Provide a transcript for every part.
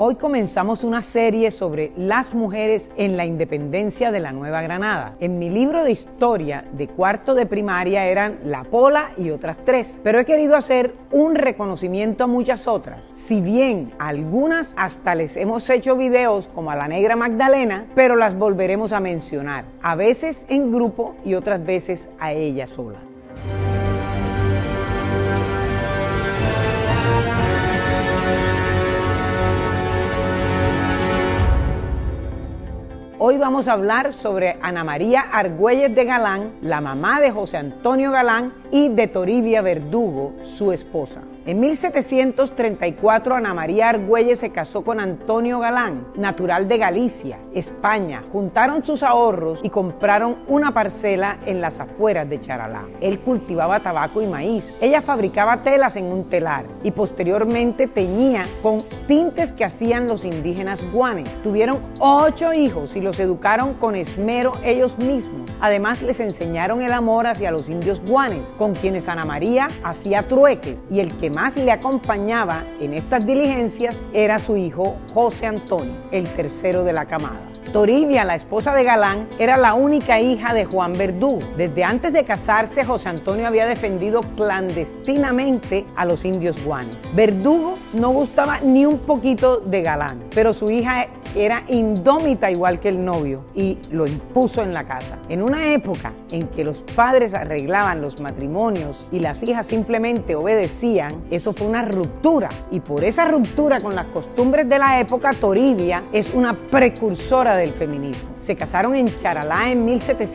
Hoy comenzamos una serie sobre las mujeres en la independencia de la Nueva Granada. En mi libro de historia de cuarto de primaria eran La Pola y otras 3, pero he querido hacer un reconocimiento a muchas otras. Si bien a algunas hasta les hemos hecho videos como a la Negra Magdalena, pero las volveremos a mencionar, a veces en grupo y otras veces a ella sola. Hoy vamos a hablar sobre Ana María Argüelles de Galán, la mamá de José Antonio Galán y de Toribia Verdugo, su esposa. En 1734 Ana María Argüelles se casó con Antonio Galán, natural de Galicia, España. Juntaron sus ahorros y compraron una parcela en las afueras de Charalá. Él cultivaba tabaco y maíz. Ella fabricaba telas en un telar y posteriormente teñía con tintes que hacían los indígenas guanes. Tuvieron 8 hijos y los educaron con esmero ellos mismos. Además les enseñaron el amor hacia los indios guanes, con quienes Ana María hacía trueques, y el que más le acompañaba en estas diligencias era su hijo José Antonio, el tercero de la camada. Toribia, la esposa de Galán, era la única hija de Juan Verdugo. Desde antes de casarse, José Antonio había defendido clandestinamente a los indios guanes. Verdugo no gustaba ni un poquito de Galán, pero su hija era indómita igual que el novio y lo impuso en la casa. En una época en que los padres arreglaban los matrimonios y las hijas simplemente obedecían, eso fue una ruptura, y por esa ruptura con las costumbres de la época, Toribia es una precursora del feminismo. Se casaron en Charalá en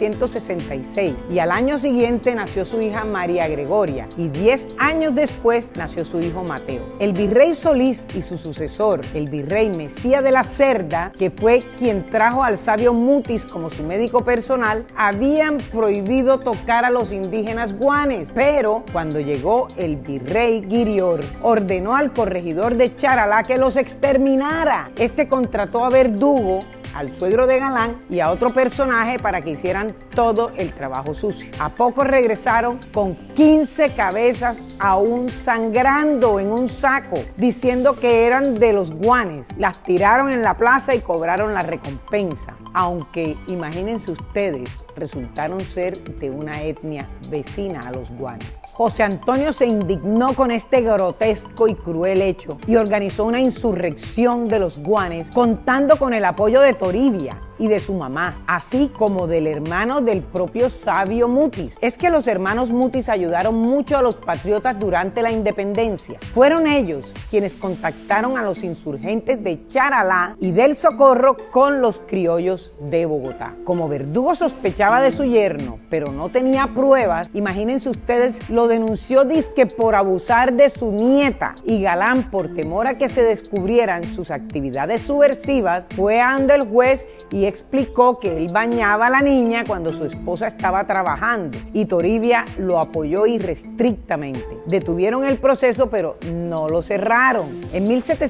1766 y al año siguiente nació su hija María Gregoria y 10 años después nació su hijo Mateo. El virrey Solís y su sucesor, el virrey Mesía de la Cerda, que fue quien trajo al sabio Mutis como su médico personal, habían prohibido tocar a los indígenas guanes, pero cuando llegó el virrey Guirior, ordenó al corregidor de Charalá que los exterminara. Este contrató a Verdugo, al suegro de Galán y a otro personaje para que hicieran todo el trabajo sucio. A poco regresaron con 15 cabezas aún sangrando en un saco, diciendo que eran de los guanes. Las tiraron en la plaza y cobraron la recompensa, aunque imagínense ustedes, resultaron ser de una etnia vecina a los guanes. José Antonio se indignó con este grotesco y cruel hecho y organizó una insurrección de los guanes, contando con el apoyo de Toribia y de su mamá, así como del hermano del propio sabio Mutis. Es que los hermanos Mutis ayudaron mucho a los patriotas durante la independencia. Fueron ellos quienes contactaron a los insurgentes de Charalá y del Socorro con los criollos de Bogotá. Como Verdugo sospechaba de su yerno, pero no tenía pruebas, imagínense ustedes, lo denunció dizque por abusar de su nieta, y Galán, por temor a que se descubrieran sus actividades subversivas, fue ante el juez y explicó que él bañaba a la niña cuando su esposa estaba trabajando, y Toribia lo apoyó irrestrictamente. Detuvieron el proceso, pero no lo cerraron. En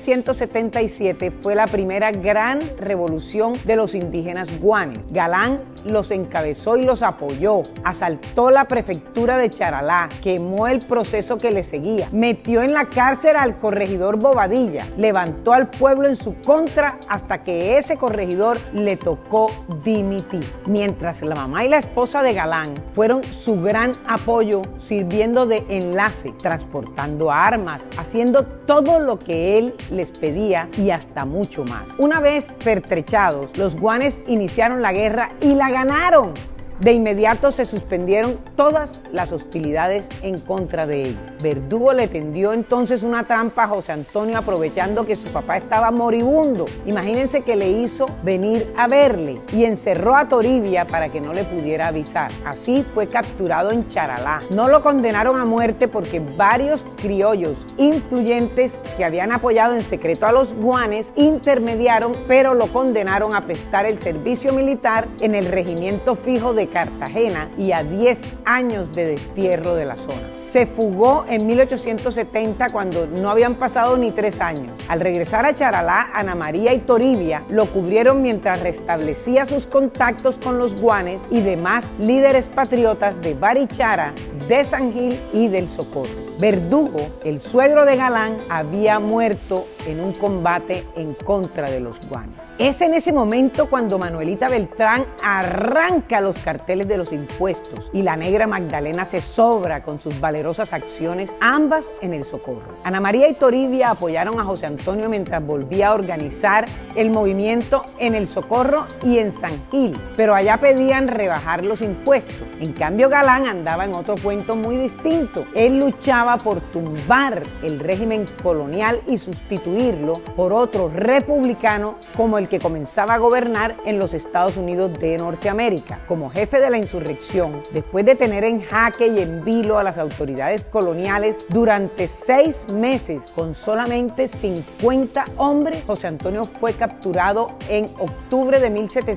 1777 fue la primera gran revolución de los indígenas guanes. Galán los encabezó y los apoyó. Asaltó la prefectura de Charalá, quemó el proceso que le seguía, metió en la cárcel al corregidor Bobadilla, levantó al pueblo en su contra hasta que ese corregidor le tocó dimitir. Mientras la mamá y la esposa de Galán fueron su gran apoyo, sirviendo de enlace, transportando armas, haciendo todo lo que él les pedía y hasta mucho más. Una vez pertrechados, los guanes iniciaron la guerra y la ganaron. De inmediato se suspendieron todas las hostilidades en contra de ellos. Verdugo le tendió entonces una trampa a José Antonio, aprovechando que su papá estaba moribundo. Imagínense que le hizo venir a verle y encerró a Toribia para que no le pudiera avisar. Así fue capturado en Charalá. No lo condenaron a muerte porque varios criollos influyentes que habían apoyado en secreto a los guanes intermediaron, pero lo condenaron a prestar el servicio militar en el regimiento fijo de Cartagena y a 10 años de destierro de la zona. Se fugó en 1870 cuando no habían pasado ni 3 años. Al regresar a Charalá, Ana María y Toribia lo cubrieron mientras restablecía sus contactos con los guanes y demás líderes patriotas de Barichara, de San Gil y del Socorro. Verdugo, el suegro de Galán, había muerto en un combate en contra de los guanes. Es en ese momento cuando Manuelita Beltrán arranca los carteles de los impuestos y la negra Magdalena se sobra con sus valerosas acciones, ambas en el Socorro. Ana María y Toribia apoyaron a José Antonio mientras volvía a organizar el movimiento en el Socorro y en San Gil, pero allá pedían rebajar los impuestos. En cambio, Galán andaba en otro cuento muy distinto. Él luchaba por tumbar el régimen colonial y sustituirlo por otro republicano como el que comenzaba a gobernar en los Estados Unidos de Norteamérica. Como jefe de la insurrección, después de tener en jaque y en vilo a las autoridades coloniales durante 6 meses con solamente 50 hombres, José Antonio fue capturado en octubre de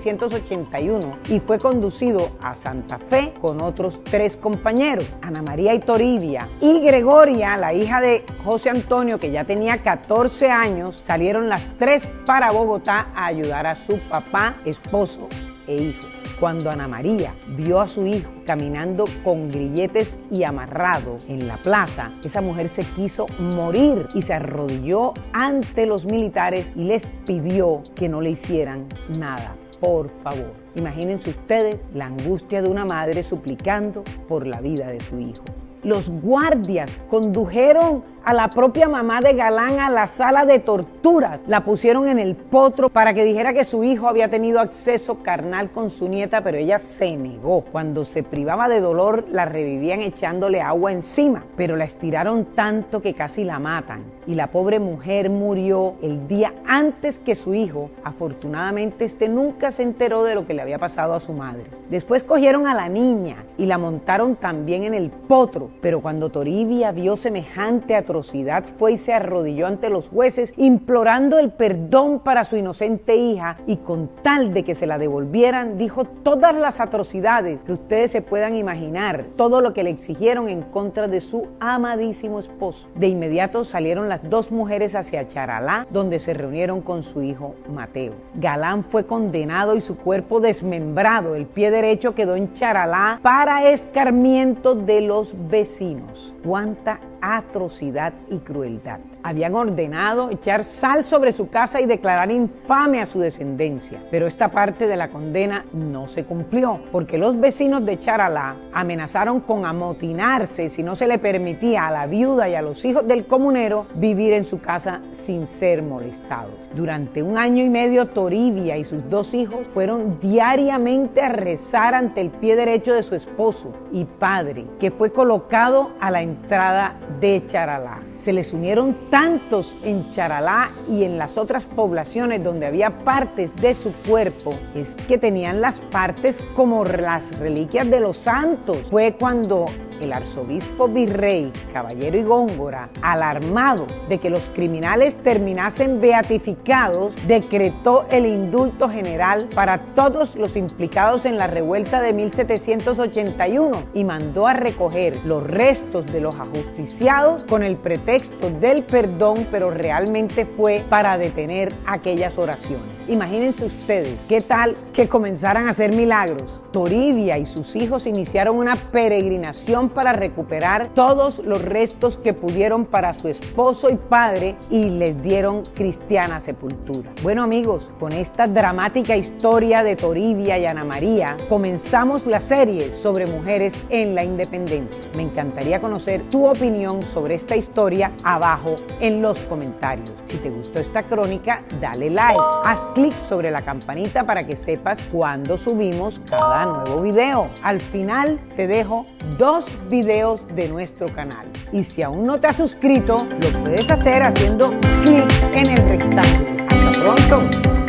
1781 y fue conducido a Santa Fe con otros 3 compañeros, Ana María y Toribia, y Gregoria, la hija de José Antonio, que ya tenía 14 años. Salieron las 3 para Bogotá a ayudar a su papá, esposo e hijo. Cuando Ana María vio a su hijo caminando con grilletes y amarrado en la plaza, esa mujer se quiso morir y se arrodilló ante los militares y les pidió que no le hicieran nada. Por favor, imagínense ustedes la angustia de una madre suplicando por la vida de su hijo. Los guardias condujeron a la propia mamá de Galán a la sala de torturas. La pusieron en el potro para que dijera que su hijo había tenido acceso carnal con su nieta, pero ella se negó. Cuando se privaba de dolor, la revivían echándole agua encima, pero la estiraron tanto que casi la matan. Y la pobre mujer murió el día antes que su hijo. Afortunadamente, nunca se enteró de lo que le había pasado a su madre. Después cogieron a la niña y la montaron también en el potro, pero cuando Toribia vio semejante atrocidad, fue y se arrodilló ante los jueces implorando el perdón para su inocente hija, y con tal de que se la devolvieran dijo todas las atrocidades que ustedes se puedan imaginar, todo lo que le exigieron en contra de su amadísimo esposo. De inmediato salieron las 2 mujeres hacia Charalá, donde se reunieron con su hijo Mateo. Galán fue condenado y su cuerpo desmembrado. El pie derecho quedó en Charalá para escarmiento de los vecinos. ¡Cuánta atrocidad y crueldad! Habían ordenado echar sal sobre su casa y declarar infame a su descendencia, pero esta parte de la condena no se cumplió, porque los vecinos de Charalá amenazaron con amotinarse si no se le permitía a la viuda y a los hijos del comunero vivir en su casa sin ser molestados. Durante 1 año y medio, Toribia y sus 2 hijos fueron diariamente a rezar ante el pie derecho de su esposo y padre, que fue colocado a la entrada de Charalá. Se les unieron tantos en Charalá y en las otras poblaciones donde había partes de su cuerpo, es que tenían las partes como las reliquias de los santos. Fue cuando el arzobispo virrey Caballero y Góngora, alarmado de que los criminales terminasen beatificados, decretó el indulto general para todos los implicados en la revuelta de 1781 y mandó a recoger los restos de los ajusticiados con el pretexto del perdón, pero realmente fue para detener aquellas oraciones. Imagínense ustedes, ¿qué tal que comenzaran a hacer milagros? Toribia y sus hijos iniciaron una peregrinación para recuperar todos los restos que pudieron para su esposo y padre y les dieron cristiana sepultura. Bueno amigos, con esta dramática historia de Toribia y Ana María, comenzamos la serie sobre mujeres en la independencia. Me encantaría conocer tu opinión sobre esta historia abajo en los comentarios. Si te gustó esta crónica, dale like, haz clic sobre la campanita para que sepas cuando subimos cada nuevo video. Al final te dejo 2 videos de nuestro canal. Y si aún no te has suscrito, lo puedes hacer haciendo clic en el rectángulo. ¡Hasta pronto!